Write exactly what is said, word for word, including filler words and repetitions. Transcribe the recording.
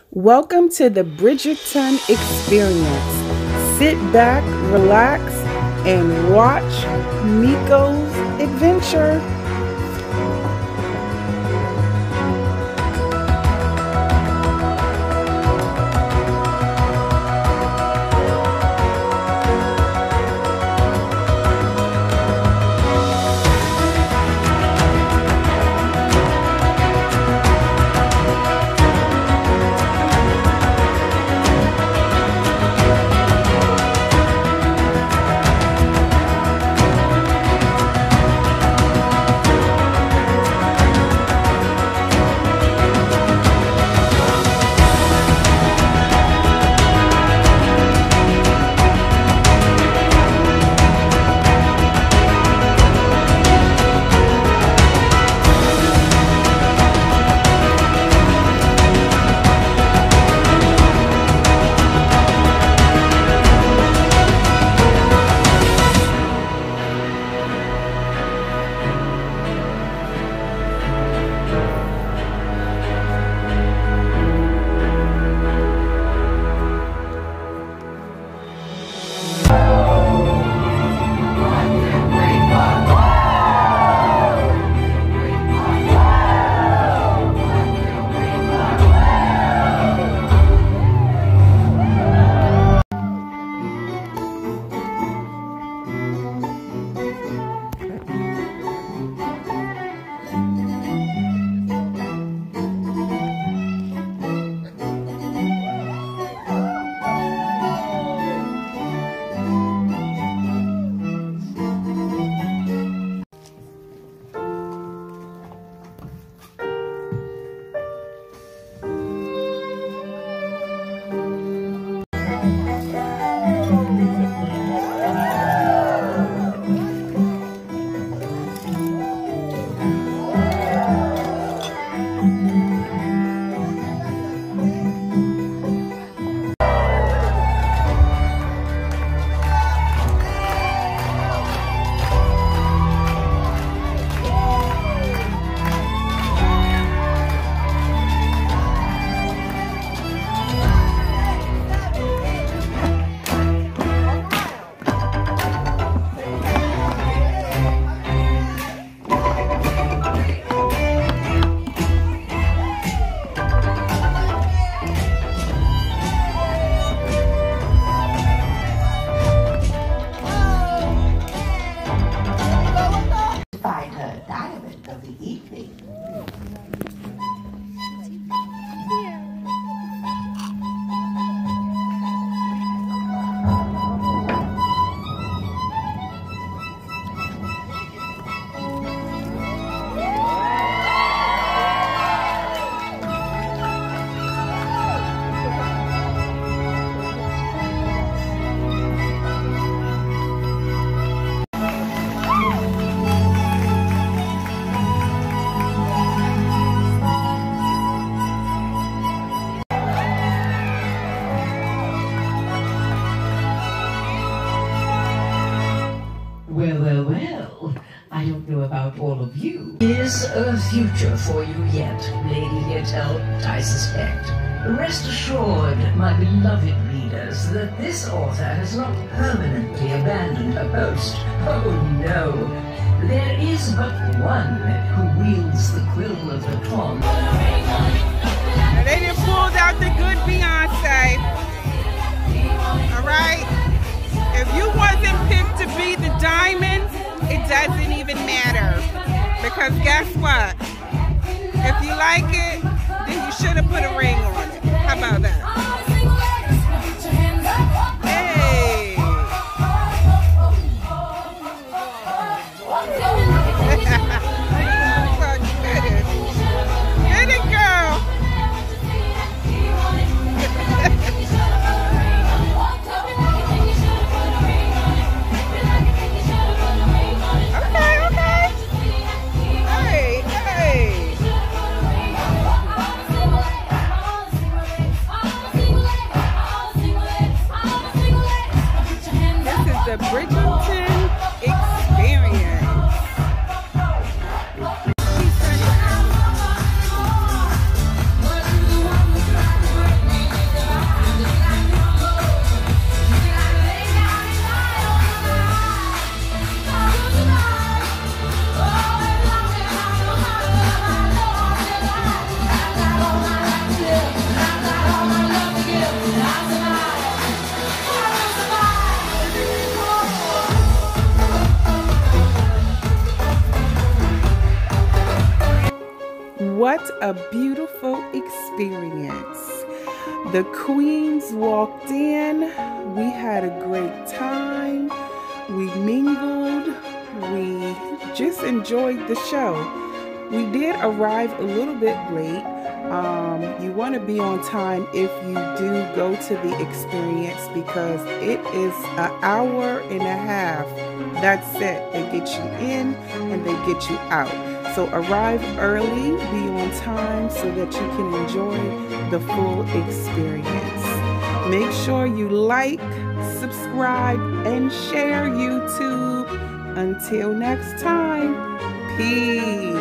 Welcome to the Bridgerton Experience. Sit back, relax, and watch Nico's adventure. Well, well, well, I don't know about all of you. Is a future for you yet, Lady Liettel, I suspect. Rest assured, my beloved readers, that this author has not permanently abandoned her post. Oh no, there is but one who wields the quill of the tongue. Now they done pulled out the good Beyonce. Alright? If you wasn't picked to be the diamond, it doesn't even matter. Because guess what? If you like it, then you should have put a ring on it. How about that? Hey! Get it, girl! What a beautiful experience. The queens walked in. We had a great time. We mingled. We just enjoyed the show. We did arrive a little bit late. Um, you want to be on time if you do go to the experience, because it is an hour and a half. That's it. They get you in and they get you out. So arrive early, be on time so that you can enjoy the full experience. Make sure you like, subscribe, and share YouTube. Until next time, peace.